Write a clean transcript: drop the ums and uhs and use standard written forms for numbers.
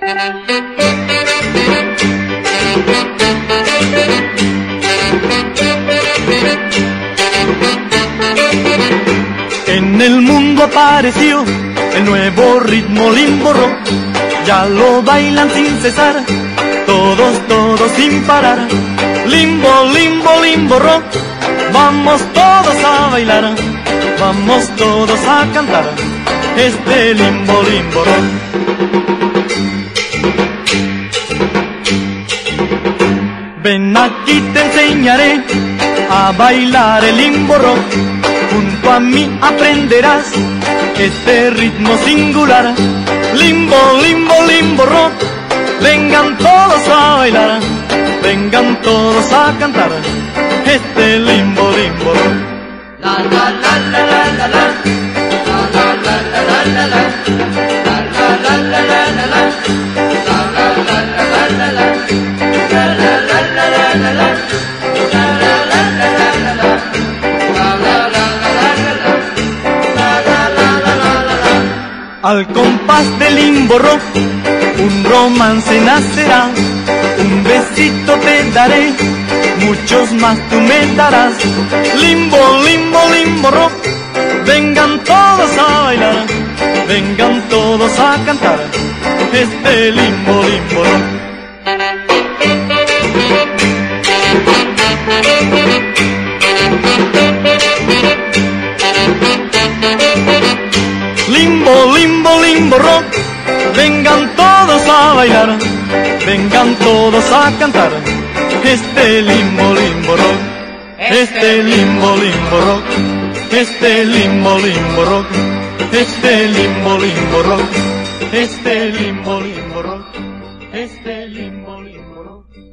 En el mundo apareció el nuevo ritmo limbo rock, ya lo bailan sin cesar, todos sin parar. Limbo, limbo, limbo rock, vamos todos a bailar, vamos todos a cantar este limbo, limbo rock. Ven aquí te enseñaré a bailar el limbo rock, junto a mí aprenderás este ritmo singular. Limbo, limbo, limbo rock, vengan todos a bailar, vengan todos a cantar este limbo, limbo rock. La la la la la la la, la la la la la la la, la la la la la la, la la la la la la, la la la la la la, la la la la la la, Al compás del limbo rock, un romance nacerá, un besito te daré, muchos más tú me darás. Limbo, limbo, limbo rock, vengan todos a bailar, vengan todos a cantar este limbo, limbo rock. Limbo, limbo, limbo rock, vengan todos a bailar, vengan todos a cantar este limbo, limbo rock, este limbo, limbo rock, este limbo, limbo rock, este limbo, limbo rock, este limbo, limbo rock, este limbo, limbo rock.